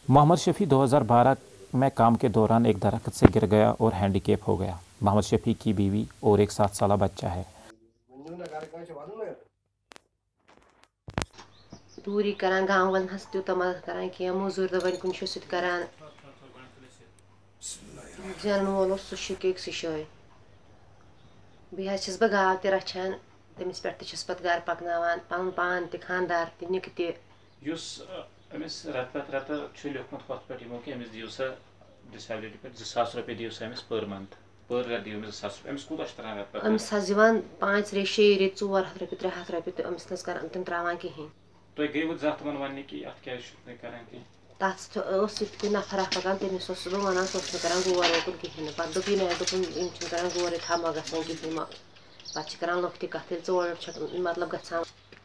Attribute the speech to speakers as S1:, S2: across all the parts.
S1: मोहम्मद शफी 2012 में काम के दौरान एक दरख्त से गिर गया और हैंडीकैप हो गया। मोहम्मद शफी की बीवी और एक 7 साल बच्चा है।
S2: दूरी करान गाँव वालन हस तूत मदद करान कि मजूर दबन कुन करान जन वोल सह शिक सिशोय बस बह गाव त रचान तमिस पे पत गर पकनावान पन पान त खानदार त निक त
S1: रत लिखमुत हथ पे कि अमिस दिव सा डिसेबिलिटी पे 2000 रुपये दिव सा पर मंथ पर रेट दिव 2000 रुपये अमिस कूत तरह रेत
S2: अमिस 5 रे 6 रे 400 रुपये 300 रुपये तो अमिस नस कर तम त्रावान कहें
S1: तुम गई जत वन वन कि अत क्या करान कह
S2: तथ नफर पकान तमिस बह वन सह करान गोर वोकुन कहें पे दोपी मे दोपन करान गोर थमा ग कहें पे करान लुक कत चोर मतलब ग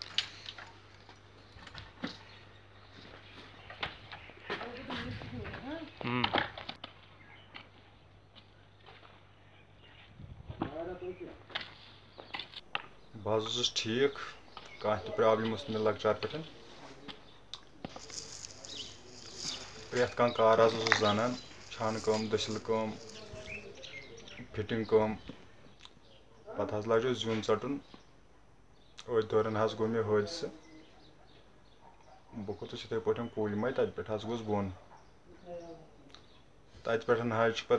S3: बस ठीक कह प्रॉब्लम लकचार पे प्रेथ कह कार जानान छान कम दसिल कम फिटिंग कम पे लगे जुन चटन अथ दौरान गो मे हादसा बह खोस इत पे पुल मे तत पे गोस बोन तत पे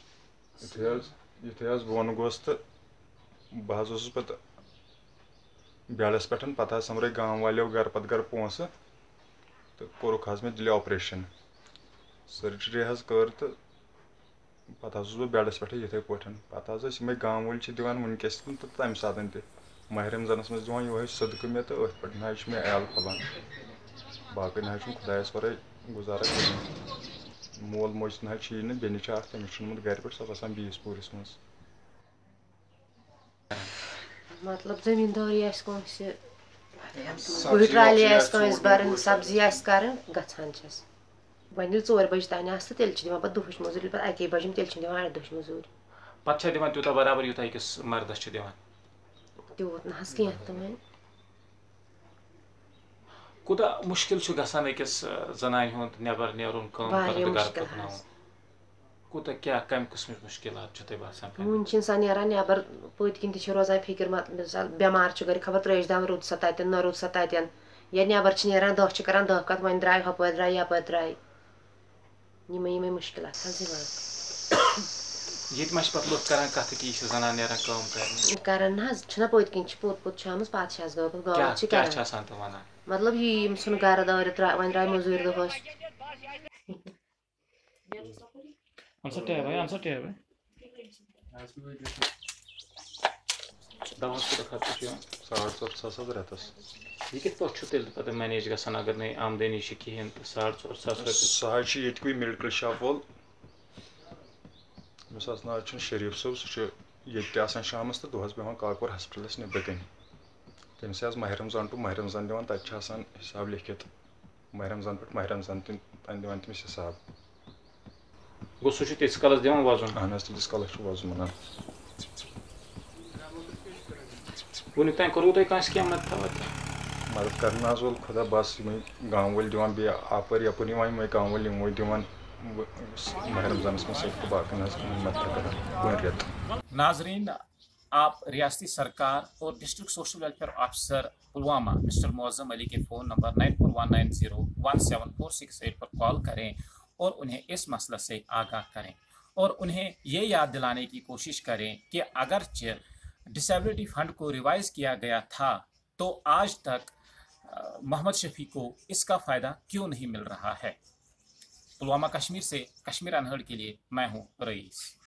S3: युथे बोन गोस तो बह पे बेडस पे समरे गाँव वालों गर पत गर पोस तो कोरुक मे दिल ऑपरेशन सर्जरी कर तो पे बह बेडस पे इथे पे गाँव वाल दिवान वनकस तो तम सात माह रमजानस मज दिवान ये सदक मे तो अथ पे मे ऐल फलान बाकी ना खुदायस वर गुजारा कहें मोल मोज ना बेन तमिस गर पे सह बसान बीस पूरस मज
S2: मतलब जमींदारी कोई ट्राली बरन सब्जी कर गचान वन 4 बजे तान तेल दिवान पे दुहच मजूरी पे 1 बजे तेल दिवान 8 दुहच मजूरी
S1: पे दिवान तूत बराबर यूत अकिस मर्दस दिवान
S2: तूत ना कह तो वन
S1: कूता मुश्किल गसान अकिस जनान हुंद नबर नेरुन कर गर पकन कूता क्या कम किस्म मुश्किलात तुम बसान
S2: वुन इंसान नान नबर पत किन रोजान फिक्र मिसाल बेमार गर खबर त्रेश दम रुद सा तन न रुद सा तन या नबर नान दह करान 10 कत वन द्राय हप द्राय यप द्राय यमे मुश्किलात
S1: ये पे लुक करान कत कि जनान नान
S2: करान ना पत किन पोत पोत आम पे
S1: गत वन
S2: मतलब यम सुन गर दौर वन द्राय मजूर दोहस
S3: $4,500 रेतस
S1: यह कित पे मैनेज गसान अगर नई आमदनी कहें तो $4,500
S3: सह मेडिकल शॉप वोल नाव शरीफ सोब सह शाम तो दोहस बेहान काकपुर हॉस्पिटलस नबर कन तमिस माह रमजान टू माह रमजान दिवान तत हिसाब लिखित माह रमजान पे माह रमजान तन दिवान तमिस हिसाब
S1: गो सह तीस कलस दिवान वजन
S3: अहन तीस कलस वजन वन
S1: वन तान कोर तुम क्या मदद
S3: करना वोल खुदा बस गाँव वाल दिवान बे अपर यपन गाँव वाल यमो दिवान माह रमजानस में बाकी मदद रेत।
S1: नाजरीन, आप रियासती सरकार और district social welfare officer Pulwama mister Muazzam Ali के फ़ोन नंबर 9419017468 पर कॉल करें और उन्हें इस मसले से आगाह करें और उन्हें ये याद दिलाने की कोशिश करें कि अगरचे डिसेबिलिटी फंड को रिवाइज किया गया था तो आज तक मोहम्मद शफी को इसका फ़ायदा क्यों नहीं मिल रहा है। पुलवामा कश्मीर से कश्मीर अनहर्ड के लिए मैं हूँ रईस।